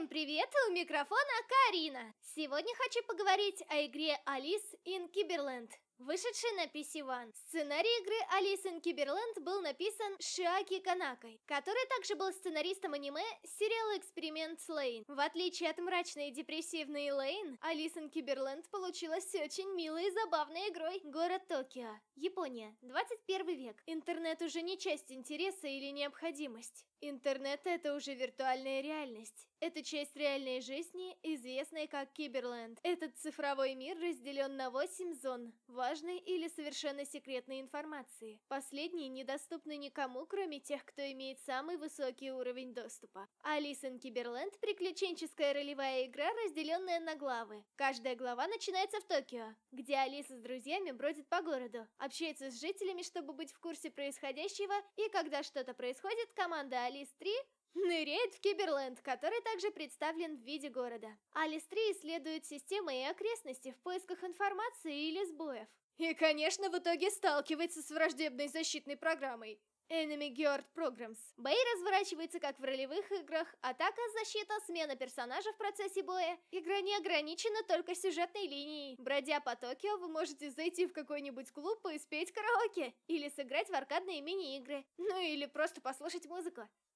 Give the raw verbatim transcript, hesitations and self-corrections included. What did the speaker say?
Всем привет, у микрофона Карина. Сегодня хочу поговорить о игре Alice in Cyberland, вышедшей на пи си ван. Сценарий игры Alice in Cyberland был написан Шиаки Канакой, который также был сценаристом аниме сериала «Эксперимент с Лейн». В отличие от мрачной и депрессивной Лейн, Alice in Cyberland получилась очень милой и забавной игрой. Город Токио, Япония, двадцать первый век. Интернет уже не часть интереса или необходимость. Интернет — это уже виртуальная реальность. Это часть реальной жизни, известной как Киберленд. Этот цифровой мир разделен на восемь зон важной или совершенно секретной информации. Последние недоступны никому, кроме тех, кто имеет самый высокий уровень доступа. Alice in Cyberland — приключенческая ролевая игра, разделенная на главы. Каждая глава начинается в Токио, где Алиса с друзьями бродит по городу, общается с жителями, чтобы быть в курсе происходящего, и когда что-то происходит, команда Alice три ныряет в Киберленд, который также представлен в виде города. Alice три исследует системы и окрестности в поисках информации или сбоев. И, конечно, в итоге сталкивается с враждебной защитной программой Enemy Guard Programs. Бои разворачиваются как в ролевых играх: атака, защита, смена персонажа в процессе боя. Игра не ограничена только сюжетной линией. Бродя по Токио, вы можете зайти в какой-нибудь клуб и спеть караоке, или сыграть в аркадные мини-игры, ну или просто послушать музыку.